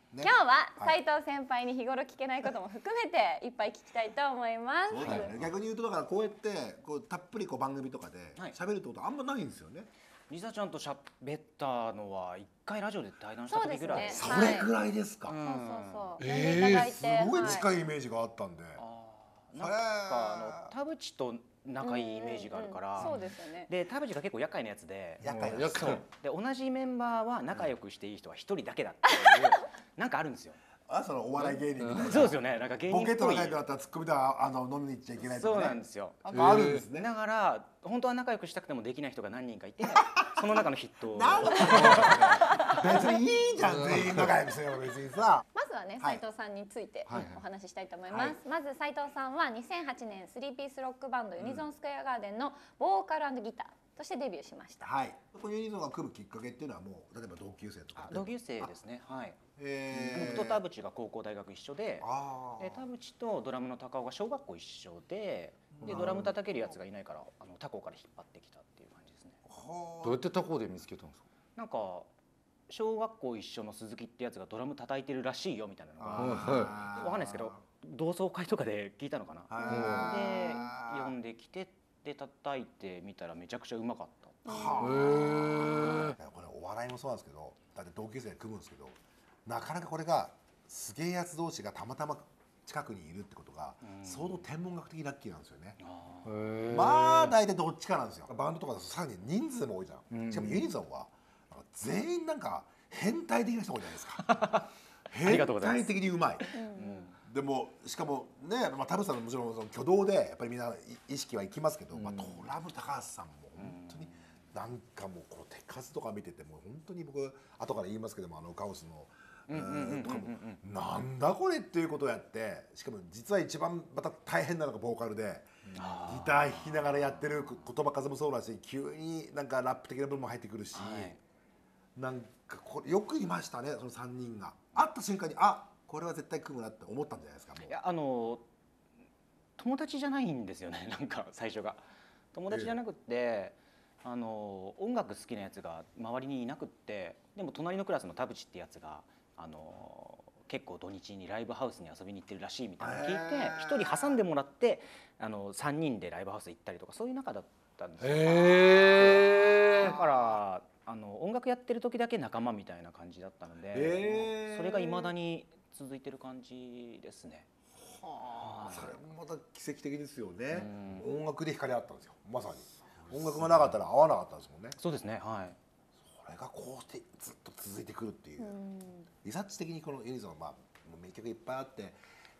今日は斉藤先輩に日頃聞けないことも含めていっぱい聞きたいと思います。 そうだよね。逆に言うとだからこうやってたっぷり番組とかで喋るってことあんまないんですよね。 リサちゃんと喋ったのは一回ラジオで対談した時ぐらい。 それぐらいですか。 そう呼んでいただいて、 すごい近いイメージがあったんで。 なんか田淵と仲いいイメージがあるから。 そうですよね。 で田淵が結構厄介なやつで。 厄介。 で同じメンバーは仲良くしていい人は一人だけだっていうなんかあるんですよ。 そのお笑い芸人みたいな。 そうですよね。なんか芸人ボケと仲良くなったらツッコミで飲みに行っちゃいけないとかね。 そうなんですよ。 あるんですね。 だから本当は仲良くしたくてもできない人が何人かいて、その中の筆頭。 別にいいじゃん、全員仲良くせよ別にさ。 まずはね、斉藤さんについてお話ししたいと思います。まず斉藤さんは2008年3ピースロックバンドユニゾンスクエアガーデンのボーカル&ギターとしてデビューしました。 はい。このユニゾンが来るきっかけっていうのはもう例えば同級生とか。 同級生ですね。はい。僕と田淵が高校大学一緒で、田淵とドラムの高尾が小学校一緒で、ドラム叩けるやつがいないから他校から引っ張ってきたっていう感じですね。 どうやって他校で見つけたんですか？ なんか小学校一緒の鈴木ってやつがドラム叩いてるらしいよみたいなのがわかんないですけど、同窓会とかで聞いたのかな。で呼んできてで叩いてみたらめちゃくちゃうまかった。 これお笑いもそうなんですけど、だって同級生で組むんですけど、なかなかこれがすげえやつ同士がたまたま近くにいるってことが相当天文学的ラッキーなんですよね。まあ大体どっちかなんですよ。バンドとかだとさらに人数も多いじゃん。しかもユニゾンは全員なんか変態的な人多いじゃないですか。変態的にうまい。でもしかもね、田淵さんももちろんその挙動でやっぱりみんな意識はいきますけど、ドラム高橋さんも本当になんかもうこの手数とか見てても本当に僕後から言いますけどもカオスのとかもなんだこれっていうことをやって、しかも実は一番また大変なのがボーカルでギター弾きながらやってる言葉数もそうだし、急になんかラップ的な部分も入ってくるし、なんかこれよくいましたね、その3人が会った瞬間にこれは絶対組むなって思ったんじゃないですか。もういや友達じゃないんですよね。なんか最初が友達じゃなくって音楽好きなやつが周りにいなくって、でも隣のクラスの田淵ってやつが結構土日にライブハウスに遊びに行ってるらしいみたいなのを聞いて、1人挟んでもらって3人でライブハウス行ったりとかそういう仲だったんですよ。だから音楽やってる時だけ仲間みたいな感じだったので、それがいまだに続いてる感じですね。 それもまた奇跡的ですよね。音楽で惹かれ合ったんですよ。まさに音楽がなかったら合わなかったですもんね。 そうですね。はい。 それがこうしてずっと続いてくるっていう。リサーチ的にこのユニゾンは名曲いっぱいあって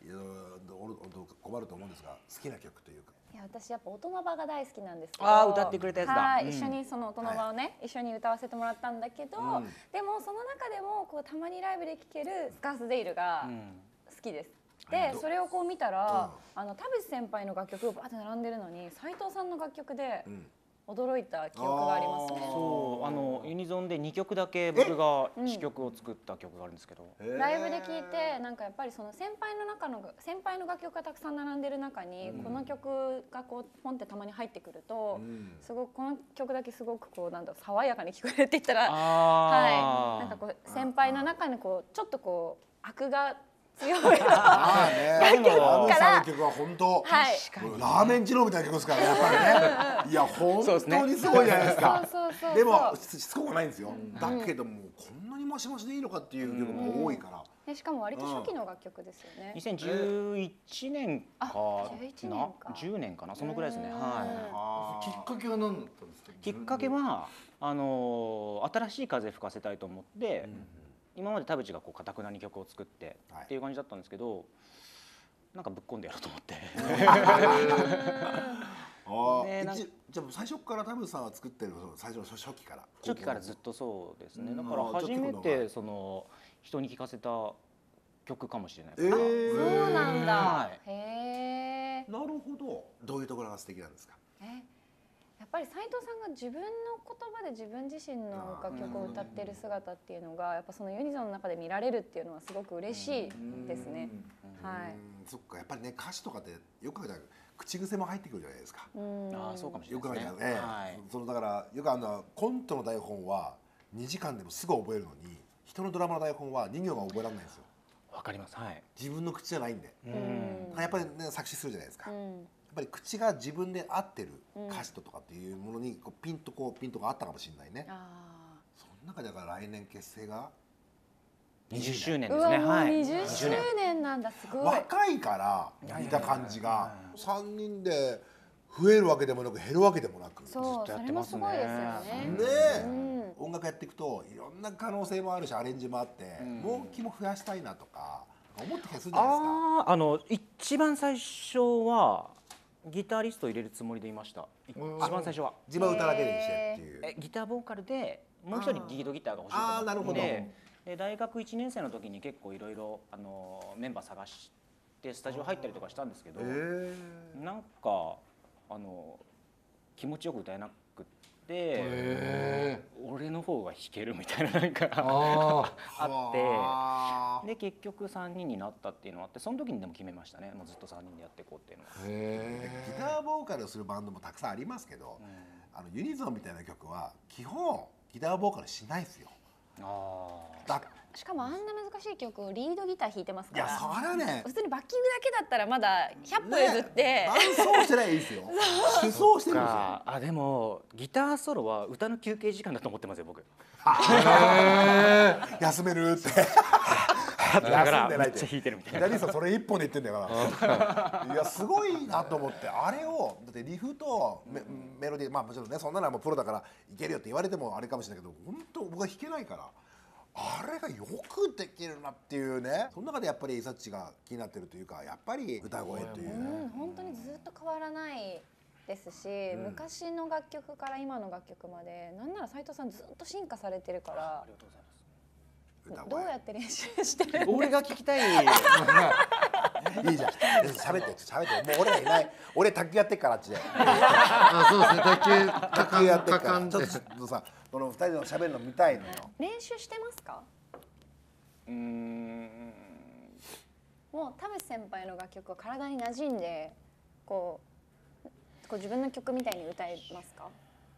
困ると思うんですが、好きな曲というか。 いや、私やっぱ大人場が大好きなんですけど。 歌ってくれたやつだ。 一緒にその大人場をね、一緒に歌わせてもらったんだけど、でもその中でもたまにライブで聴けるスカースデイルが好きです。でそれを見たら田淵先輩の楽曲がバーって並んでるのに斉藤さんの楽曲で驚いた記憶がありますね。 そうユニゾンで2曲だけ僕が詞曲を作った曲があるんですけど、 ライブで聴いてなんかやっぱりその先輩の楽曲がたくさん並んでる中にこの曲がポンってたまに入ってくると、すごくこの曲だけすごくなんだろう、爽やかに聞こえるって言ったら、なんか先輩の中にちょっと悪が強い楽曲から曲は本当ラーメン二郎みたいな曲ですからね、やっぱりね。いや本当にすごいじゃないですか。でもしつこくないんですよ。だけどもこんなにマシマシでいいのかっていう曲も多いから。 しかも割と初期の楽曲ですよね。 2011年かな、10年かな、そのくらいですね。 きっかけは何だったんですか？ きっかけは新しい風吹かせたいと思って。今まで田淵がかたくなに曲を作ってっていう感じだったんですけど、なんかぶっ込んでやろうと思って。 じゃあ最初から田淵さんは作ってる最初の初期からずっとそうですね。だから初めて人に聴かせた曲かもしれないですね。 そうなんだ。へえ。 なるほど。どういうところが素敵なんですか？ やっぱり斉藤さんが自分の言葉で自分自身の楽曲を歌っている姿っていうのがやっぱそのユニゾンの中で見られるっていうのはすごく嬉しいですね。はい。 そっか、やっぱりね、歌詞とかってよく考えたら口癖も入ってくるじゃないですか。 そうかもしれないですね。 よく考えたらね、だからよくコントの台本は2時間でもすぐ覚えるのに人のドラマの台本は人形が覚えられないんですよ。 わかります。はい。 自分の口じゃないんで。 うん。 やっぱりね作詞するじゃないですか。やっぱり口が自分で合ってる歌詞とかっていうものにこうピントがあったかもしれないね。その中でだから来年結成が 20周年でうわすね。はい。 もう20周年なんだ、すごい。 若いから見た感じが3人で増えるわけでもなく減るわけでもなく。 そう、それもすごいですよね。 ねえ、音楽やっていくといろんな可能性もあるしアレンジもあって、もう気も増やしたいなとか思ってたりするじゃないですか。 一番最初はギタリストを入れるつもりでいました。一番最初は自分歌だけにしてっていう。 ギターボーカルでもう一人リードギターが欲しいと思ってで大学1年生の時に結構いろいろメンバー探してスタジオ入ったりとかしたんですけど、なんか気持ちよく歌えなくって俺の方が弾けるみたいななんかあってで結局3人になったっていうのがあってその時にでも決めましたね。もうずっと3人でやっていこうっていうのは。 ギターボーカルをするバンドもたくさんありますけど、ユニゾンみたいな曲は基本ギターボーカルしないですよ。 しかもあんな難しい曲をリードギター弾いてますから。 いやそれはね、 普通にバッキングだけだったらまだ100歩譲って伴奏してないいいですよ。主奏してるんですよ。 でもギターソロは歌の休憩時間だと思ってますよ僕。 休めるって。 だからめっちゃ弾いてるみたいな。 ギタリストそれ一本で言ってんだから。いやすごいなと思って、あれをだってリフとメロディー、まあもちろんねそんなのはもうプロだからいけるよって言われてもあれかもしれないけど、本当僕は弾けないから。あれがよくできるなっていうね。その中でやっぱりイサッチが気になってるというか、やっぱり歌声という、 本当にずっと変わらないですし、昔の楽曲から今の楽曲までなんなら斉藤さんずっと進化されてるから。 ありがとうございます。 どうやって練習してるんですか。 俺が聞きたい。 いいじゃん。喋って。もう俺らいない。俺卓球やってっからあっちで。 そうですね。 卓球やってっから。ちょっとさ、この2人の喋るの見たいのよ。 練習してますか。もう田淵先輩の楽曲は体に馴染んでこう自分の曲みたいに歌えますか。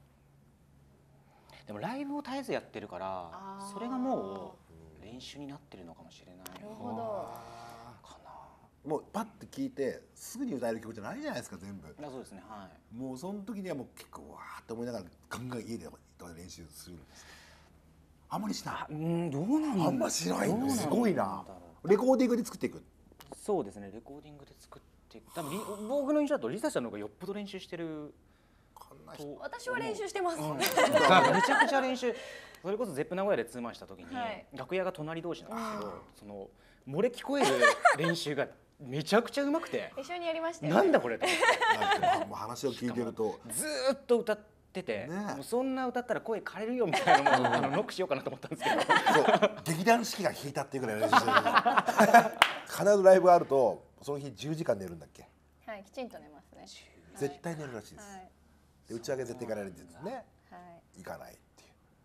でもライブを絶えずやってるからそれがもう練習になってるのかもしれない。 なるほど。 かな。 もうパッと聞いてすぐに歌える曲じゃないじゃないですか全部。 そうですね。はい。 もうその時にはもう結構わーって思いながらガンガン家で練習するんです。あんまりしない。 どうなんだろう。 あんましないのすごいな。レコーディングで作っていく。 そうですね。レコーディングで作っていく。多分僕の印象だとリサちゃんの方がよっぽど練習してる。 私は練習してます。 めちゃくちゃ練習。それこそゼップ名古屋でツーマンした時に楽屋が隣同士なんですけど、その漏れ聞こえる練習がめちゃくちゃうまくて。 一緒にやりましたよ。 なんだこれと。 もう話を聞いてるとずーっと歌ってて、もうそんな歌ったら声枯れるよみたいなのもノックしようかなと思ったんですけど。 そう劇団四季が弾いたっていうぐらい練習してる。必ずライブあるとその日10時間寝るんだっけ。 はい、きちんと寝ますね。 絶対寝るらしいです。打ち上げ絶対行かれるんですね。行かないっていう。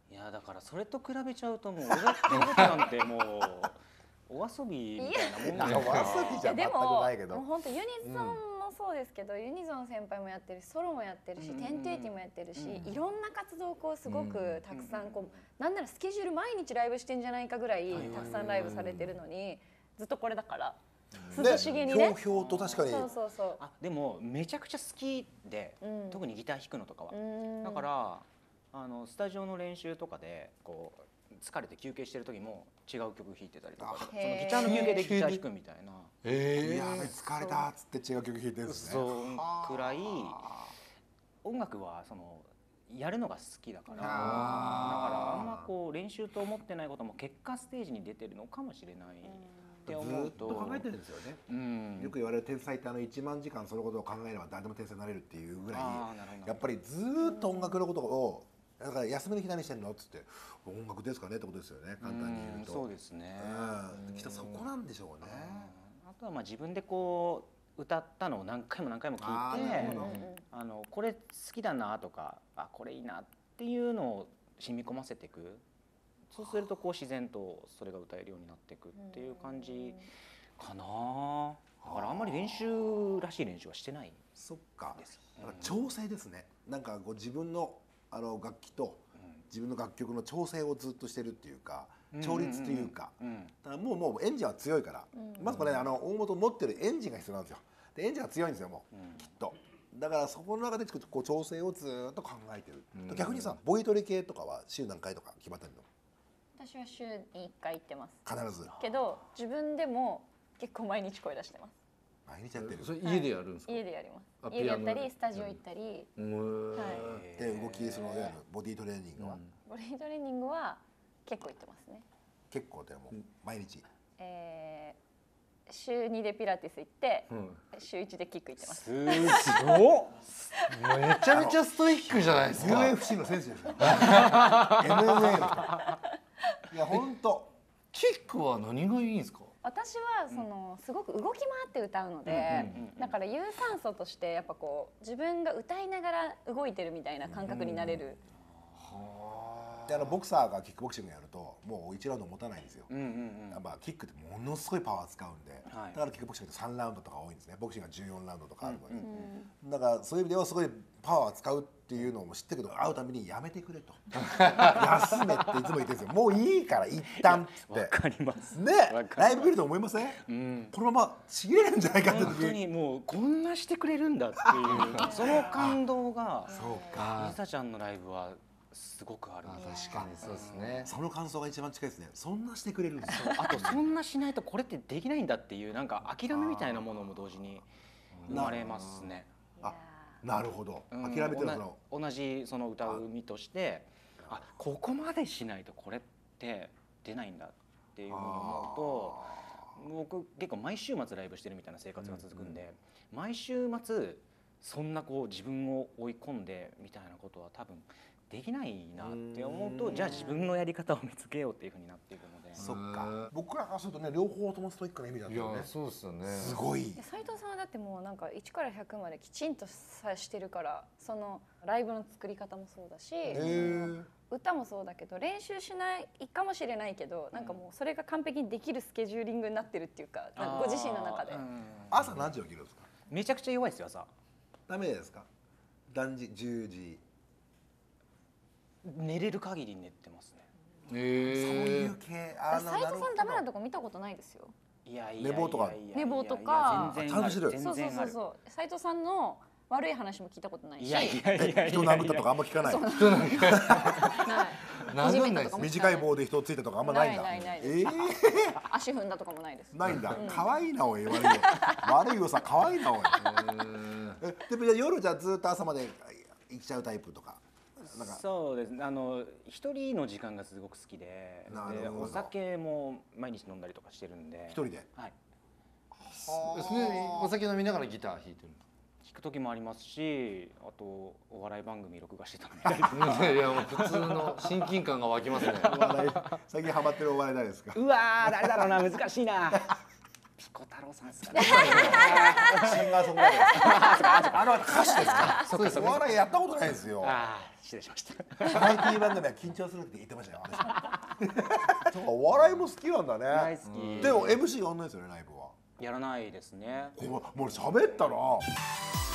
いやだからそれと比べちゃうともう俺がやってることなんてもうお遊びみたいなもんお遊びじゃ全くないけど。 でも本当ユニゾンもそうですけど、ユニゾン先輩もやってるし、ソロもやってるし、1080もやってるし、いろんな活動をこうすごくたくさんこうなんならスケジュール毎日ライブしてんじゃないかぐらいたくさんライブされてるのにずっとこれだから涼しげにね。 ひょうひょうと確かに。 そうそうそう。 でもめちゃくちゃ好きで、特にギター弾くのとかは。だからスタジオの練習とかでこう疲れて休憩してる時も違う曲弾いてたりとか、そのギターの休憩でギター弾くみたいな。 いや疲れたっつって違う曲弾いてるんですね。 そうくらい音楽はそのやるのが好きだから、だからあんまこう練習と思ってないことも結果ステージに出てるのかもしれないって思うと。 ずっと考えてるんですよね。よく言われる天才って1万時間そのことを考えれば誰でも天才になれるっていうぐらい、やっぱりずっと音楽のことをだから休みの日何してんのっつって音楽ですかねってことですよね、簡単に言うと。 そうですね。 きっとそこなんでしょうね。 あとはまあ自分でこう歌ったのを何回も何回も聞いて、これ好きだなとかこれいいなっていうのを染み込ませていく。そうするとこう自然とそれが歌えるようになっていくっていう感じかな。だからあんまり練習らしい練習はしてない。 そっか。調整ですね。なんかこう自分の楽器と自分の楽曲の調整をずっとしてるっていうか、 調律というか、 うんだからもうエンジンは強いから、まずこれ大元持ってるエンジンが必要なんですよ。でエンジンが強いんですよもう、きっと。だからそこの中でこう調整をずっと考えてる、逆にさボイトレ系とかは週何回とか決まってるの？ 私は週に1回行ってます必ずけど自分でも結構毎日声出してます。 毎日やってる。 それ家でやるんですか？ 家でやりますあ。 家でやったりピアノスタジオ行ったり、はいで動きそのいわゆるボディトレーニングは、 ボディトレーニングは結構行ってますね。 結構でも毎日。 週2でピラティス行って、週1でキック行ってます。 すごっ。 めちゃめちゃストイックじゃないですか。 UFC の選手ですよ。MMA の人。いや本当。 キックは何がいいんですか？ 私はそのすごく動き回って歌うので、だから有酸素としてやっぱこう自分が歌いながら動いてるみたいな感覚になれる。 でボクサーがキックボクシングやるともう1ラウンド持たないんですよ。キックってものすごいパワー使うんで、 はい、 だからキックボクシングって3ラウンドとか多いんですね。ボクシングが14ラウンドとかあるので、だからそういう意味ではすごいパワー使うっていうのも知ってるけど、会うたびにやめてくれと休めっていつも言ってるんですよ。もういいから一旦っつって。 わかりますね、ライブ見ると思いません？このままちぎれるんじゃないかって時本当にもうこんなしてくれるんだっていうその感動がそうか。 りさちゃんのライブはすごくある。 確かにそうですね。 その感想が一番近いですね。そんなしてくれるんですよ。 あとそんなしないとこれってできないんだっていうなんか諦めみたいなものも同時に生まれますね。 あ、なるほど。諦めてるの。 同じその歌う身として、あ、ここまでしないとこれって出ないんだっていうふうに思うと、僕結構毎週末ライブしてるみたいな生活が続くんで、毎週末そんなこう自分を追い込んでみたいなことは多分できないなって思うと、じゃあ自分のやり方を見つけようっていうふうになっていくので。 そっか。僕らからするとね、両方ともストイックな意味だったよね。 そうですよね。 すごい。 斉藤さんはだってもうなんか1から100まできちんとさしてるから、そのライブの作り方もそうだし、歌もそうだけど練習しないかもしれないけど、なんかもうそれが完璧にできるスケジューリングになってるっていうか、なんかご自身の中で。 朝何時起きるんですか？ めちゃくちゃ弱いですよ朝。 ダメですか？何時10時。 寝れる限り寝てますね。 そういう系。 斉藤さんダメなとこ見たことないですよ。 いやい寝坊とか。 寝坊とか。 全然ちゃんとしてる。 そう斉藤さんの悪い話も聞いたことないし。 人殴ったとかあんま聞かない。 殴んないです。 短い棒で人をついたとかあんまないんだ。 ない。足踏んだとかもないです。 ないんだ。可愛いなおい。悪いよさ可愛いなおい。でも夜じゃずっと朝まで行っちゃうタイプとか。 そうですね。一人の時間がすごく好きで、お酒も毎日飲んだりとかしてるんで。 一人で。 はい。 お酒飲みながらギター弾いてる。 弾く時もありますし、あとお笑い番組録画してたみたいな。 いやもう普通の親近感が湧きますね。 最近ハマってるお笑い誰ですか？ うわー、誰だろうな、難しいな。ピコ太郎さんですかね。 シンガーソングライターですか？歌手ですか？お笑いやったことないですよ。 失礼しました。 バラエティー番組は緊張するって言ってましたよ。そうか、お笑いも好きなんだね。 大好き。 でも MC やんないですよね、ライブは。 やらないですね。 もう喋ったら。